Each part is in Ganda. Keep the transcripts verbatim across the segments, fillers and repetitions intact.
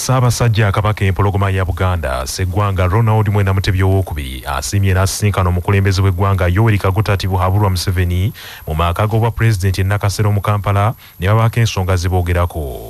Ssaabasajja Kabaka empologoma ya Buganda Sseggwanga Ronald Mwenda Mutebi owookubiri asiimye n'asisinkana omukulembeze w'eggwanga Yoweri Kaguta Tibuhaburwa Museveni mu maaka g'obwa pulezidenti e Nakasero mu Kampala ne babaako ensonga ze boogerako.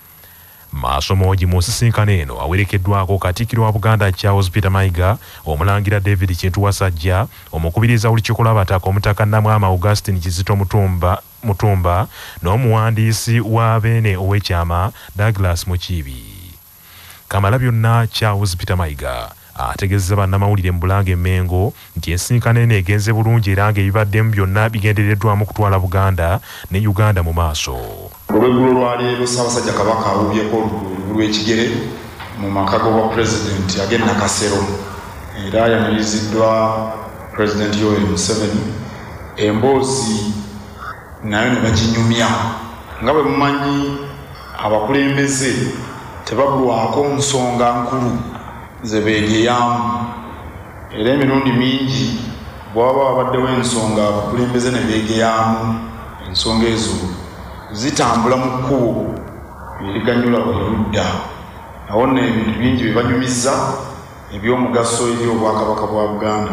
Maasomogi mu nsisinkano eno awerekeddwako Katikkiro wa Buganda Charles Peter Mayiga, Omulangira David Kintu Wasajja, omukubiriza olukiiko lw'abataka Omutaka Namwama Augustine Kizito Mutumba Mutumba n'omuwandiisi wa Beene ow'ekyama Douglas Mukiibi. Kamalabyonna Charles Peter Mayiga ategeezezza bannamawulire mu Bulange e Mengo nti ensisinkano eno egenze bulungi era ng'ebibaddemu byonna bigendereddwamu kutwala Buganda ne Uganda mu maaso. Olweggulo lwaleero Ssaabasajja Kabaka alubyeko olugulu lw'ekigere mu maka g'obwa pulezidenti ag'e Nakasero era yaniriziddwa Pulezidenti Yoweri Museveni. Emboozi nayo ne baginyumya. Nga bwe mumanyi abakulembeze tebabulwako nsonga nkulu ze beegeyamu era emirundi mingi bw'aba babaddewo ensonga abakulembeze ne beegeyamu ensonga ezo zitambula mu kkubo eriganyula buli ludda. Awo nno ebintu bingi bye banyumiza eby'omugaso eri obwakabaka bwa Buganda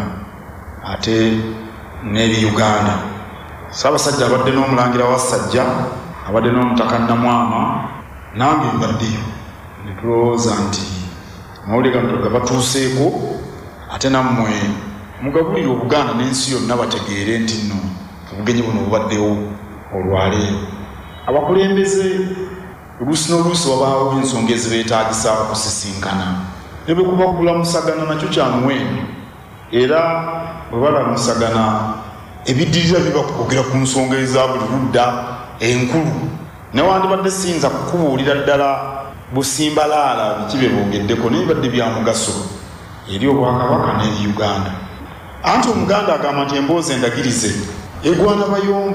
ate n'eri Uganda. Ssaabasajja abadde n'omulangira wa Ssajja, abadde n'Omutaka Namwama, nange mbaddeyo ne tulowooza nti amawulire gano gabatuuseeko ate nammwe mugabulire Obuganda n'ensi yonna bategeere nti nno obugenyi buno bubaddewo olwaleero. Abakulembeze oluusi n'oluusi wabaawo ensonga ezibeetaagisa okusisinkana ne bwe kuba kulamusagana nakyo kya muwendo era bwe balamusagana ebiddirira biba kwogera ku nsonga eza buli ludda enkulu newandibadde siyinza kukubuulira ddala busimbalaala biki bye boogeddeko naye bibadde bya mugaso eri Obwakabaka n'eri Uganda. Anti Omuganda agamba nti emboozi endagirize egwana bayomba.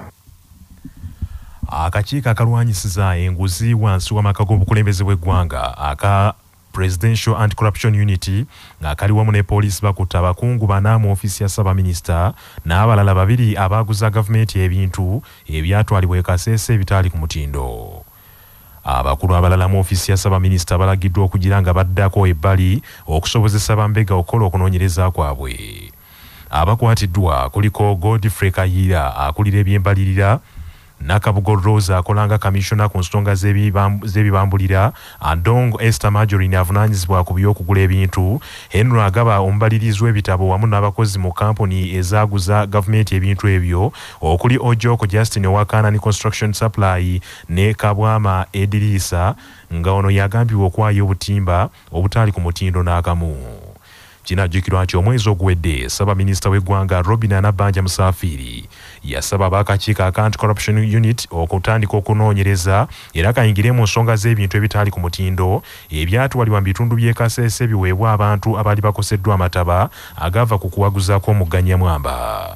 Akakiiko akalwanyisiza enguzi wansi w'amaka g'obukulembeze bw'eggwanga aka Presidential Anti-Corruption Unity nga kali wamu ne poliisi bakutte abakungu bana mu ofiisi ya Ssaabaminisita n'abalala babiri abaaguza gavumenti ebintu ebyatwalibwa e Kasese ebitaali ku mutindo. Abakulu abalala mu ofiisi ya Ssaabaminisita balagiddwa okugira nga baddako ebbali okusobozesa bambega okukola okunoonyereza kwabwe. Abakwatiddwa kuliko Godfrey Kayiira akulira ebyembalirira, Nakabugo Rose akolanga kamishona ku nsonga z'ebibambulira, Andongo Esther Marjorie avunaanyizibwa ku by'okugula ebintu, Henry Agaba ombalirizi w'ebitabo wamu n'abakozi mu kampuni ezaaguza gavumenti ebintu ebyo okuli Ojoko Justin Owakana Construction Supply ne Kabwama Edirisa nga ono yagambibwa okwaayo obutimba obutaali ku mutindo n'akamu. Kinajjukirwa nti omwezi oguwedde Ssaabaminisita w'eggwanga Robin Anabanja Musafiri yasaba ab'akakiiko aka Anti-Corruption Unit okutandika okunoonyereza era kayingire mu nsonga z'ebintu ebitaali ku mutindo ebyatwalibwa mu bitundu by'e Kasese biweebwa abantu abaali bakoseddwa amataba agava ku kuwaguza kw'omuganya mwamba.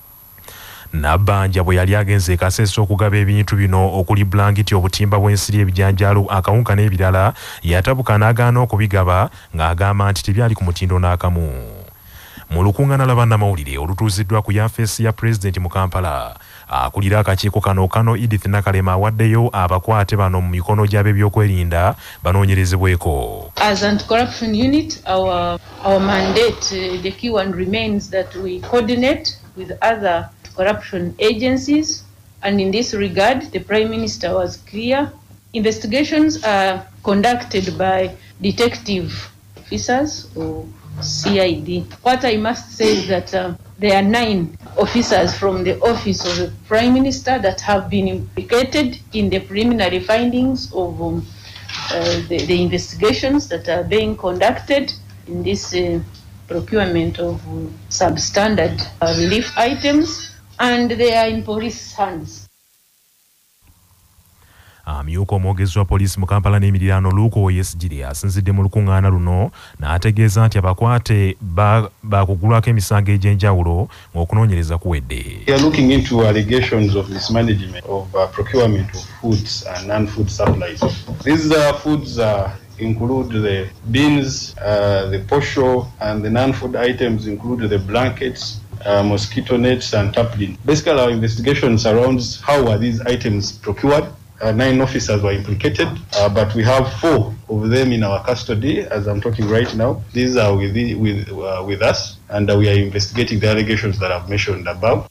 Nabanja bwe yali agenze e Kasese okugaba ebintu bino okuli blanketi, obutimba bw'ensiri, ebijanjaalo, akawunka n'ebirala, yatabuka n'agaana okubigaba ng'agamba nti tebyali ku mutindo n'akamu. Mu lukuŋŋaana lwa bannamawulire olutuuziddwa ku yafeesi ya pulezidenti mu Kampala, akulira akakiiko kano kano Edith Nakalema awaddeyo abakwate bano mu mikono gy'ab'ebyokwerinda banoonyerezebweko. As Anti-Corruption Unit, our, our mandate, uh, the key one remains that we coordinate with other corruption agencies, and in this regard the Prime Minister was clear. Investigations are conducted by detective officers or C I D. What I must say is that uh, there are nine officers from the office of the Prime Minister that have been implicated in the preliminary findings of um, uh, the, the investigations that are being conducted in this uh, procurement of uh, substandard uh, relief items, and they are in police hands. Amyuka omwogezi wa poliisi mu Kampala n'emiriraano Luke Oyesgiri asinzidde mu lukuŋŋaana luno n'ategeeza nti abakwate baakugulwako emisango egy'enjawulo ng'okunoonyereza kuwedde. We are looking into allegations of mismanagement of uh, procurement of foods and non-food supplies. These uh, foods uh, include the beans, uh, the posho, and the non-food items include the blankets, uh, mosquito nets, and tarpaulin. Basically, our investigation surrounds how are these items procured. Uh, nine officers were implicated, uh, but we have four of them in our custody as I'm talking right now. These are with, with, uh, with us, and uh, we are investigating the allegations that I've mentioned above.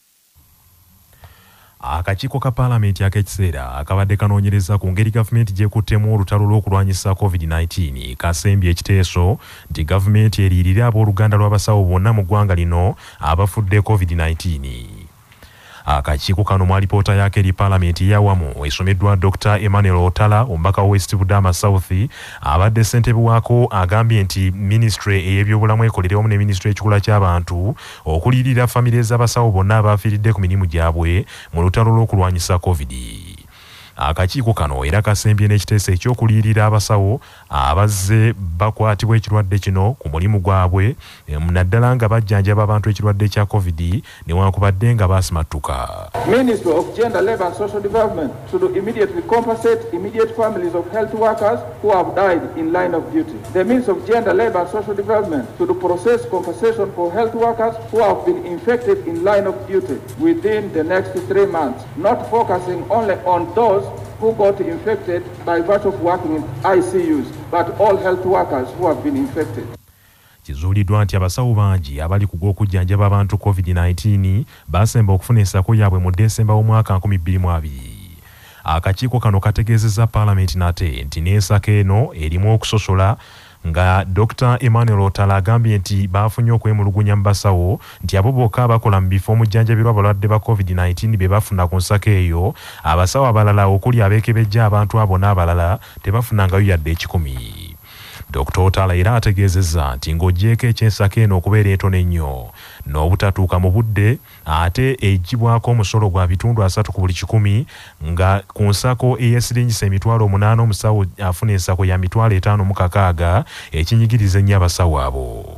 Akakiiko ka Paalamenti ak'ekiseera akabadde kanoonyereza ku ngeri gavumenti gyekuttemu olutalo lw'okulwanyisa covid nineteen kasembye ekiteeso nti gavumenti eriirire abooluganda lw'abasawo bonna mu ggwanga lino abafudde covid nineteen. Akakiiko kano mu alipoota yake eri Paalamenti y'awamu esomeddwa Doctor Emmanuel Otala omubaka wa West Budama South abadde ssentebe waako agambye nti minisitule ey'ebyobulamu ekolera wamu ne minisitule y'ekikula ky'abantu okuliirira famire z'abasawo bonna abafiiridde ku mirimu gyabwe mu lutalo lw'okulwanyisa covid. Akakiiko kano era kasembye n'ekiteeso ekyokuliirira abasawo abazze bakwatibwa ekirwadde kino ku mulimu gwabwe naddala nga bajjanjaba abantu ekirwadde kya covid newankubadde nga baasimattuka. Ministry of Gender, Labour and Social Development should immediately compensate immediate families of health workers who have died in line of duty. The Ministry of Gender, Labour and Social Development should process compensation for health workers who have been infected in line of duty within the next three months, not focusing only on those who got infected by virtue of working in I C Us, but all health workers who have been infected. Kizuuliddwa nti abasawo bangi abali ku gw'okujjanjaba abantu covid nineteen baasemba okufuna ensako yaabwe mu Desemba w'omwaka nkumi bbiri mu abiri. Akakiiko kano kategeezezza Paalamenti nate nti n'ensako eno erimu okusosola nga Doctor Emmanuel Otala agambye nti baafunye okwemulugunya mu basawo nti abo bokka abakola mu bifo omujjanjabirwa abalwadde ba covid nineteen be bafuna ku nsako eyo, abasawo abalala okuli abeekebejja abantu abo n'abalala tebafunangayo yadde ekikumi. Doctor Otala era ategeezezza nti ng'oggyeko ekyensako eno okubeera entono ennyo n'obutatuuka mu budde ate eggyibwako omusolo gwa bitundu asatu ku buli kikumi nga ku nsako ey'esiringisa emitwalo omunaana omusawo afuna ensako ya mitwalo etaano mu kakaaga ekinyigiriza ennyo abasawo abo.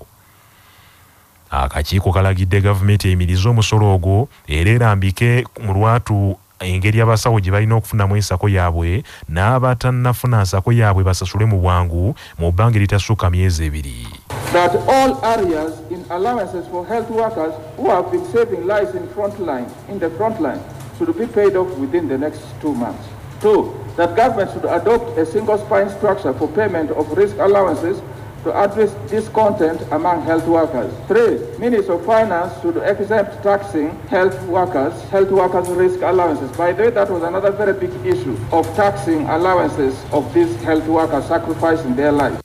Akakiiko kalagidde gavumenti eyimirize omusolo ogwo era erambike mu lwatu engeri abasawo gye balina okufunamu ensako yaabwe n'abatannafuna nsako yaabwe basasule mu bwangu mu bbanga eritasukka myezi ebiri. That all areas in allowances for health workers who have been saving lives in front line, in the front line should be paid off within the next two months. Two, that government should adopt a single spine structure for payment of risk allowances to address discontent among health workers. Three, Ministry of Finance should exempt taxing health workers, health workers risk allowances. By the way, that was another very big issue of taxing allowances of these health workers sacrificing their lives.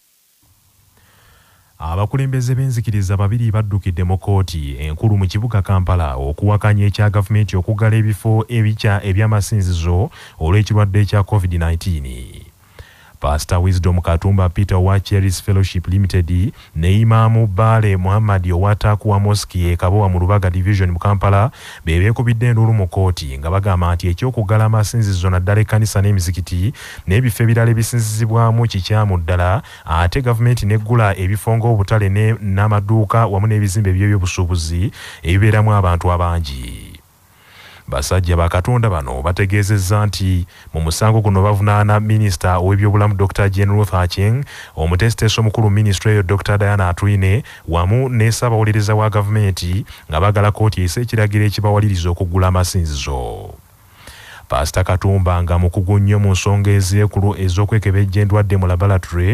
Abakulembeze b'enzikiriza babiri baddukidde mu kkooti enkulu mu kibuga Kampala okuwakanya ekya gavumenti okuggala ebifo ebikya eby'amasinzizo olw'ekirwadde ekya covid nineteen. Pastor Wisdom Katumba Peter wa Cheris Fellowship Limited ne Imamu Bale Muhammad Owataku wa Mosque Kabowa mu Lubaga Division mu Kampala bebeekubidde endulu mu kkooti nga bagamba nti eky'okuggala amasinzizo naddala ekkanisa n'emizikiti n'ebifo ebirala ebisinzizibwamu kikyamu ddala ate gavumenti neggula ebifo ng'obutale n'amaduuka wamu n'ebizimbe by'ebyobusuubuzi ebibeeramu abantu abangi. Basajja ba Katonda bano bategeezezza nti mu musango guno bavunaana minisita ow'ebyobulamu Doctor Jane Ruth Aceng, omutesiteeso omukulu minisitule eyo Doctor Diana Atwine wamu ne ssaabawolereza wa gavumenti nga bagala kkooti eyise ekiragiro ekibawaliriza okuggula amasinzizo. Pastor Katumba nga mukugu nnyo mu nsonga ez'ekulu ez'okwekebejja endwadde mu laboratory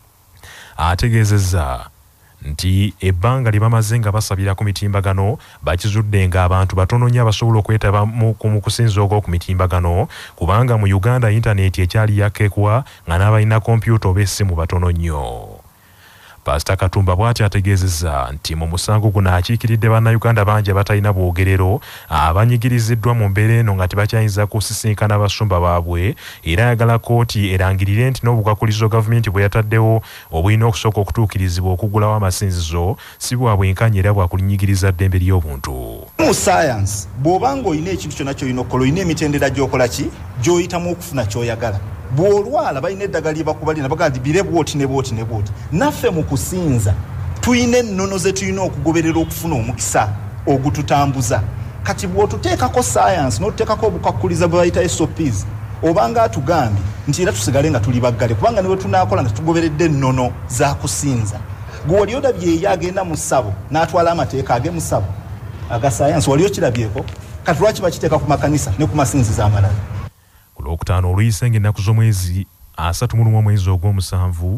ategeezezza nti ebbanga lye bamaze nga basabira ku mitimbagano bakizudde nga abantu batono nnyo abasobola okwetaba mu kusinza okwo ku mitimbagano kubanga mu Uganda intaneti ekyali yakekwa nga n'abalina kompyuta oba essimu batono nnyo. Pastor Katumba bw'ati ategeezezza nti mu musango guno akiikiridde bannayuganda bangi abatalina bwogerero abanyigiriziddwa mu mbeera eno nga tebakyayinza kusisinkana basumba baabwe era ayagala kkooti erangirire nti n'obukwakulizo gavumenti bwe yataddewo obulina okusooka okutuukirizibwa okuggulawo amasinzizo si bwa bwenkanya era bwa kulinyigiriza ddembe ly'obuntu. Mu science bw'obanga olina ekintu kyonna ky'olina okukola olina emitendera gy'okola ki gy'oyitamu okufuna ky'oyagala. Bw'olwala balina eddagala lye bakubalina bagamba bire bwoti ne bwoti ne bwoti. Naffe mu kusinza tuyina ennono ze tulina okugoberera okufuna omukisa ogututambuza. Kati bw'otuteekako science n'otuteekako obukwakuliza bwe bayita S O Ps obanga atugambye nti era tusigale nga tuli baggale kubanga ne bwe tunaakola nga tugoberedde ennono za kusinza. Gwe wali odabye ye agenda mu ssabo n'atwala amateeka age mu ssabo aga science wali okirabyeko kati lwaki bakiteeka ku makanisa ne ku masinzizo amalala. Ku Lwokutaano oluyise ng'ennaku z'omwezi asatu mu lumu omwezi ogw'omusanvu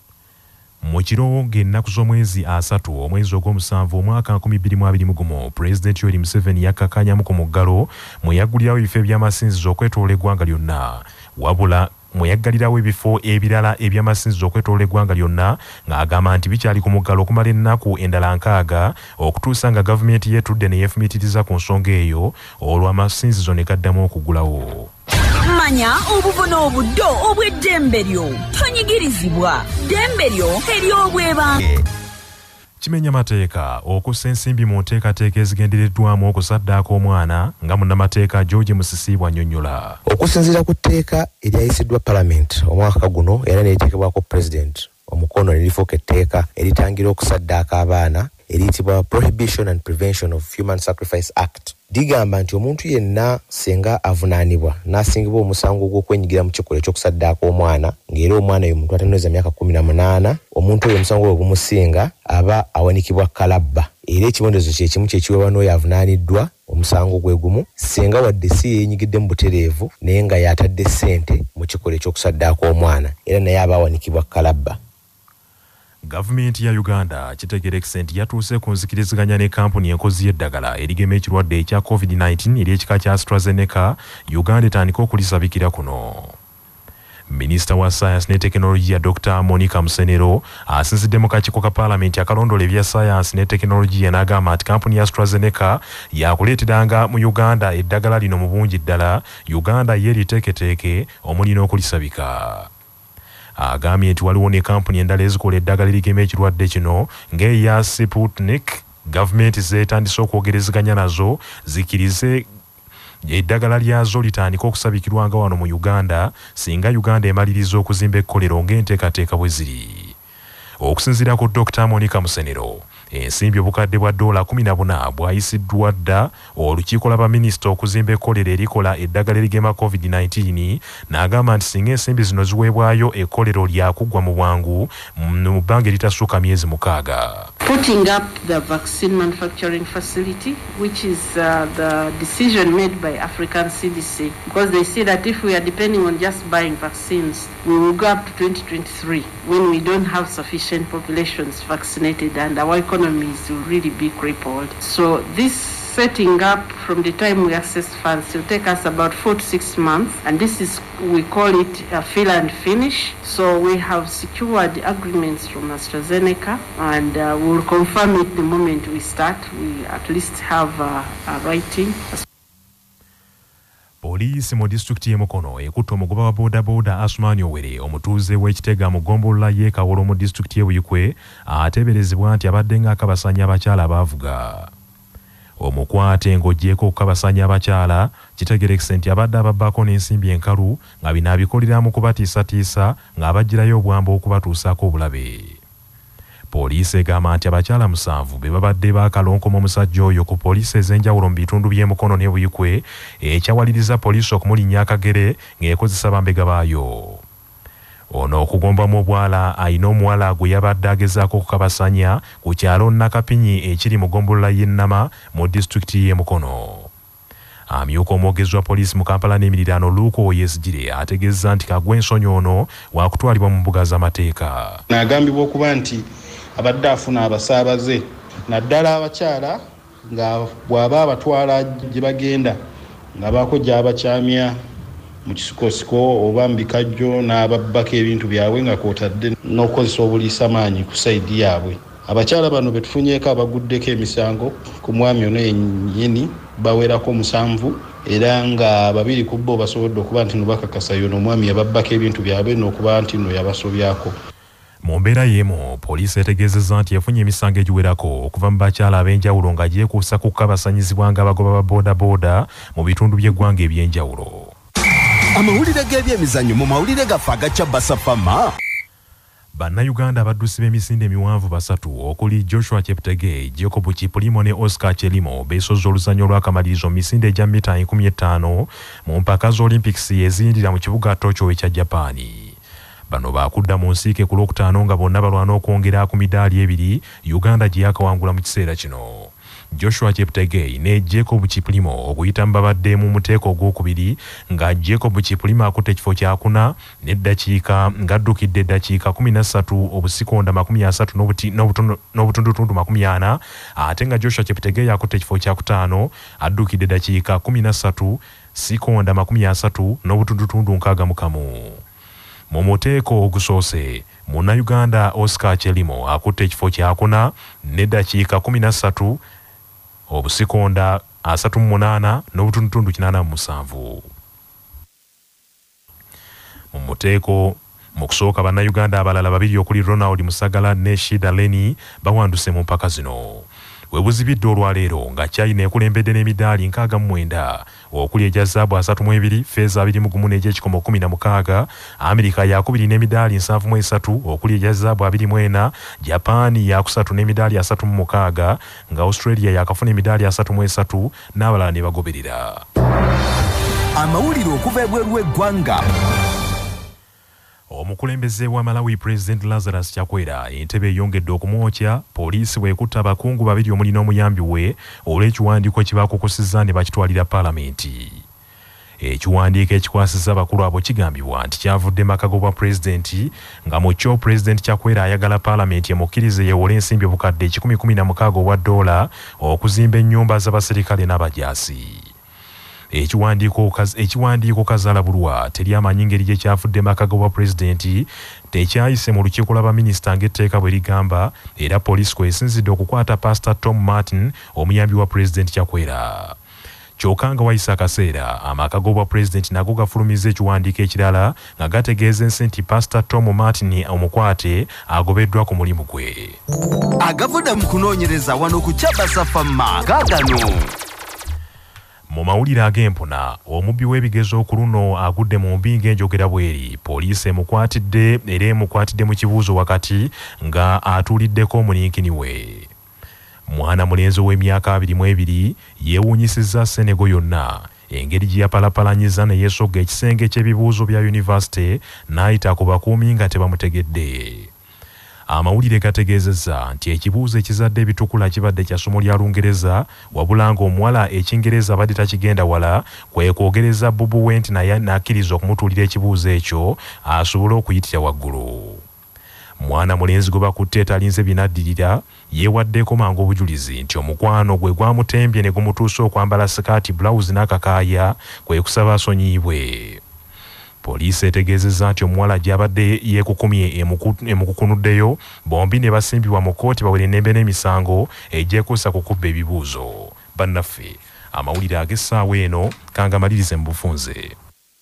mu kiro ng'ennaku z'omwezi asatu omwezi ogw'omusanvu omwaka nkumi bbiri mu abiri mu gumu Pulezidenti Yoweri Museveni yakkakanyamu ku muggalo mwe yaggulirawo ebifo eby'amasinzizo okwetooloola eggwanga lyonna wabula mwe yaggalirawo ebifo ebirala eby'amasinzizo okwetooloola eggwanga lyonna ng'agamba nti bikyali ku muggalo okumala ennaku endala nkaaga okutuusa nga gavumenti yeetudde ne yeefumiitiriza ku nsonga eyo olwo amasinzizo ne gaddamu okuggulawo. Manya obuvuna obuddo obw'eddembe lyo tonyigirizibwa ddembe lyo ery'obwebange. Kimenya mateeka okussa ensimbi mu nteekateeka ezigendereddwamu okusaddaaka omwana nga munnamateeka George Musisi bw'annyonnyola. Okusinziira ku tteeka eryayisiddwa Parliament omwaka guno era n'eriteekebwako President omukono ne lifuuka etteeka eritangira okusaddaaka abaana eriyitibwa Prohibition and Prevention of Human Sacrifice Act. Digamba nti omuntu yenna senga avunaanibwa n'asingibwa omusango gw'okwenyigira mu kikolwa ky'okusaddaaka omwana ng'era omwana oyo omuntu atanoweza myaka kumi na munaana omuntu oyo omusango gwe gumusinga aba awanikibwa kalabba era ekibondezo kye kimu kye kiweebwa n'oyo avunaaniddwa omusango gwe gumu senga wadde si yeenyigidde mu butereevu naye nga yatadde ssente mu kikolwa ky'okusaddaaka omwana era naye aba awanikibwa kalabba. Gavumenti ya Uganda kitegerekise nti yatuuse ku nzikiriziganya ne kampuni enkozi y'eddagala erigema ekirwadde ekya COVID nineteen ery'ekika kya AstraZeneca Uganda etandika okulisabikira kuno. Minisita wa Science ne Technology Doctor Monica Musenero asinzidde mu kakiiko ka Paalamenti akalondola ebya Science ne Technology n'agamba nti kampuni ya AstraZeneca yakuleeteranga mu Uganda eddagala lino mu bungi ddala Uganda ye liteeketeeke omuli n'okulisabika. Agambye nti waliwo ne kampuni endala ezikola eddagala erigema ekirwadde kino ng'eya Sputnik gavumenti zeetandise okwogerezeganya nazo zikkirize eddagala lyazo litandika okusabikirwa nga wano mu Uganda singa Uganda emaliriza okuzimba ekkolero ng'enteekateeka bwe ziri. Okusinziira ku Doctor Monica Musenero ensimbi obukadde bwa ddoola kumi na buna bwayisiddwa dda olukiiko lw'abaminisita okuzimba ekkolero erikola eddagala erigema COVID nineteen n'agamba nti singa ensimbi zino ziweebwayo ekkolero lyakuggwa mu bwangu mu bbanga eritasukka myezi mukaaga. Putting up the vaccine manufacturing facility, which is uh, the decision made by African C D C, because they see that if we are depending on just buying vaccines, we will go up to twenty twenty-three when we don't have sufficient populations vaccinated and our economies will really be crippled. So this setting up from the time we access funds will take us about four to six months, and this is, we call it a fill and finish. So we have secured agreements from AstraZeneca, and uh, we will confirm it the moment we start. We at least have uh, a writing. Poliisi mu disitulikiti y'e Mukono ekutte omugoba wa booda booda Asumani Owere omutuuze w'ekitega mu ggombolola y'e Kawolo mu disitulikiti y'e Buyikwe ateeberezebwa nti abadde ng'akabasanya abakyala abaavuga. Omukwate ng'oggyeko okukabasanya abakyala kitegerekise nti abadde ababbako n'ensimbi enkalu nga bino abikolera mu kubatiisatiisa ng'abaggyirayo obwamba okubatuusaako obulabe. Poliisi egamba nti abakyala musanvu be babadde baakalonkoma omusajja oyo ku poliisi ez'enjawulo mu bitundu by'e Mukono ne Buyikwe ekyawaliriza poliisi okumulinnya akagere ng'ekozesa bambega baayo. Ono okugombamu obwala ayina omuwala gwe yabadde agezaako okukabasanya ku kyalo Nakapinyi ekiri mu ggombolola y'e Nnama mu disitulikiti y'e Mukono. Amyuka omwogezi wa poliisi mu Kampala n'emiriraano Luuko Oyesigire ategeezza nti Kagwe Nsonyi ono waakutwalibwa mu mbuga z'amateeka. N'agambibwa okuba nti abadde afuna abasaabaze naddala abakyala nga bw'aba abatwala gye bagenda nga baako gy'abakyamya mu kisikosiko oba mu bikajjo n'ababbako ebintu byabwe nga kwotadde n'okukozesa obuliisamaanyi ku sayidi yaabwe. Abakyala bano be tufunyeeko abaguddeko emisango ku mwami ono yennyini bawerako musanvu era nga babiri ku bo basobodde okuba nti no bakakasa yono omwami yababbako ebintu byabwe n'okuba nti no yabasobyako. Mu mbeera y'emu poliisi etegeezezza nti yafunye emisango egiwerako okuva mu bakyala ab'enjawulo nga gyekuusa ku kabasanyizibwa ng'abagoba ba booda booda mu bitundu by'eggwanga eby'enjawulo. Amawulire g'ebyemizannyo mu mawulire gaffe agaca Basafama. Bannayuganda abaddusi b'emisinde emiwanvu basatu okuli Joshua Cheptegei, Jacob Kipulimo ne Oscar Chelimo beesoze oluzanyo lw'akamalirizo mu misinde egya mita enkumi etaano mu mpaka z'Olympics eziyindira mu kibuga Tokyo ekya Japaani. Bano baakudda mu nsiike ku lwokutaano nga bonna balwana okwongera ku midaali ebiri Uganda gye yakawangula mu kiseera kino. Joshua Cheptegei ne Jacob Kiplimo okuyita mbabadde mu muteeko ogwokubiri nga Jacob Kiplimo akutte ekifo kyakuna n'eddakiika ng'addukidde eddakiika kumi na ssatu obusikonda makumi asatu n'obutundutundu makumi ana ate nga Joshua Cheptegei akutte ekifo kyakutaano addukidde eddakiika kumi na ssatu sikonda makumi asatu n'obutundutundu nkaaga mu kamu. Mu muteeko ogusoose Munnayuganda Oscar Chelimo akutte ekifo kyakuna n'eddakiika kumi na ssatu obusikonda asatu mu munaana n'obutundutundu kinaana mu musanvu. Mu muteeko mu kusooka bannayuganda abalala babiri okuli Ronald Musagala ne Shida Leni bawanduse mu mpaka zino. We buzibidde olwaleero nga China ekulembedde n'emidaali nkaaga mu mwenda okuli egya zaabu asatu mu ebiri, feeza abiri mu gumu n'egy'ekikomo kkumi na mukaaga, Amerika yakubiri n'emidaali nsanvu mu esatu okuli egya zaabu abiri mu ena, Japan yakusatu n'emidaali asatu mu mukaaga, nga Australia yakafuna emidaali asatu mu esatu n'abalala ne bagoberera. Amawulire okuva ebweru w'eggwanga. Omukulembeze wa Malawi President Lazarus Chakwera entebe eyongedde okumwokya, poliisi bwekutte abakungu babiri omuli n'omuyambi we olw'ekiwandiiko kibakukusizza ne bakitwalira paalamenti. Ekiwandiiko ekikwasizza abakulu abo kigambibwa nti kyavudde makago bwa pulezidenti nga mu kyo President Chakwera ayagala paalamenti emukkirize yeewole ensimbi obukadde kikumi kumi na mukaaga obwa ddoola okuzimba ennyumba z'abaserikale n'abajaasi. Ekiwandiiko ekiwandiiko Kazala Bulwa teri amanyi ngeri gye kyavudde makago bwa pulezidenti tekyayise mu lukiiko lw'abaminisita ng'etteeka bwe ligamba, era poliisi kwesinzidde okukwata Pastor Tom Martin omuyambi wa President Chakwera. Kyokka nga wayise akaseera amakago bwa pulezidenti nago gafulumizza ekiwandiiko ekirala nga gategeeza ensi nti Pastor Tom Martin omukwate agobeddwa ku mulimu gwe. Agavudde mu kunoonyereza wano ku Kyabasafama gaagano. Mu mawulire ag'empona omubbi w'ebigezo ku luno agudde mu mbi ng'enjogera bweri. Poliisi emukwatidde era emukwatidde mu kibuuzo wakati nga atuuliddeko omuninkini we. Mwana mulenzi w'emyaka abiri mu ebiri yeewuunyisizza Senego yonna engeri gye yapalapalanyiza ne yeesogga ekisenge ky'ebibuuzo bya yunivasite n'ayita ku bakuumi nga tebamutegedde. Amawulire gategeezezza nti ekibuuzo ekizadde ebitukula kibadde kya ssomo lya Lungereza wabula ng'omuwala Ekingereza abadde takigenda wala kwe kwogereza Bubu Went naye n'akkiriza okumutuulira ekibuuzo ekyo asobole okuyitira waggulu. Mwana mulenzi gwe bakutte talinze binaddirira yeewaddeko mangu obujulizi nti omukwano gwe gwamutembye ne gumutuusa okwambala sikaati bulawuzi n'akakaaya kwe kusaba asonyiibwe. Poliisi etegeezezza nti omuwala gy'abadde yeekukumye emukukunuddeyo bombi ne basimbibwa mu kkooti bawere ennembe n'emisango egyekuusa ku kubba ebibuuzo. Bannaffe amawulire ag'essaawa eno kangamalirize mu bufunze.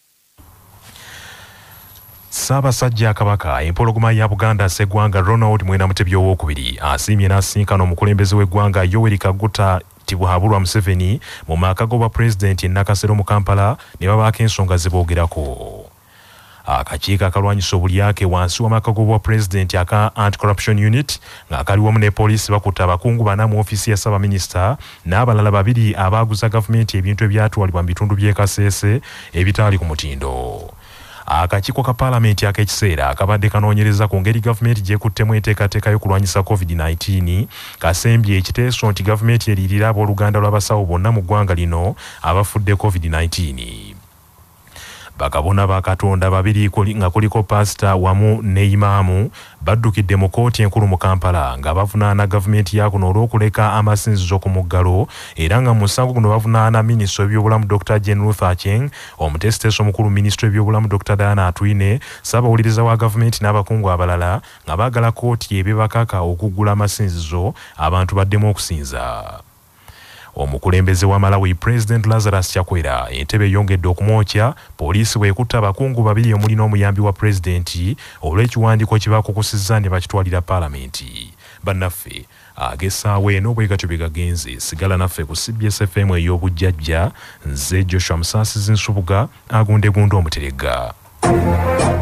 Ssaabasajja Kabaka empologoma ya Buganda Sseggwanga Ronald Mwenda Mutebi owookubiri asiimye n'asisinkana omukulembeze w'eggwanga Yoweri Kaguta Tibuhaburwa Museveni mu makago bwa pulezidenti e Nakasero mu Kampala ne babaako ensonga ze boogerako. Akakiiko akalwanyisa obulyake wansi w'amakago bwa pulezidenti aka Anti-Corruption Unit nga kali wamu ne poliisi bakutte abakungu bana mu ofiisi ya Ssaabaminisita n'abalala babiri abaaguza gavumenti ebintu ebyatwalibwa mu bitundu by'e Kasese ebitaali ku mutindo. Akakiiko ka paalamenti ak'ekiseera akabadde kanoonyereza ku ngeri gavumenti gyekuttemu enteekateeka y'okulwanyisa covid nineteen kasembye ekiteeso nti gavumenti eriirira abooluganda lw'abasawo bonna mu ggwanga lino abafudde covid nineteen. Bakabona ba Katonda babiri nga kuliko pasita wamu ne imaamu baddukidde mu kkooti enkulu mu Kampala nga bavunaana gavumenti ya kuno olw'okuleka amasinzizo ku muggalo era nga mu musango guno bavunaana minisita w'ebyobulamu Doctor Jane Ruth Aceng, omutesiteeso omukulu minisita w'ebyobulamu Doctor Diana Atwine, ssaabawuliriza wa gavumenti n'abakungu abalala nga baagala kkooti ebibakaka okuggula amasinzizo abantu baddemu okusinza. Omukulembeze wa Malawi President Lazarus Chakwera entebe eyongedde okumwokya, poliisi bwekutte abakungu babiri omuli n'omuyambi wa pulezidenti olw'ekiwandiiko kibakukusizza ne bakitwalira paalamenti. Bannaffe ag'essaawa eno bwe gatyo bye gagenze. Sigala naffe ku C B S F M ey'obujjajja. Nze Joshua Musaasizi Nsubuga agundegundo omuterega.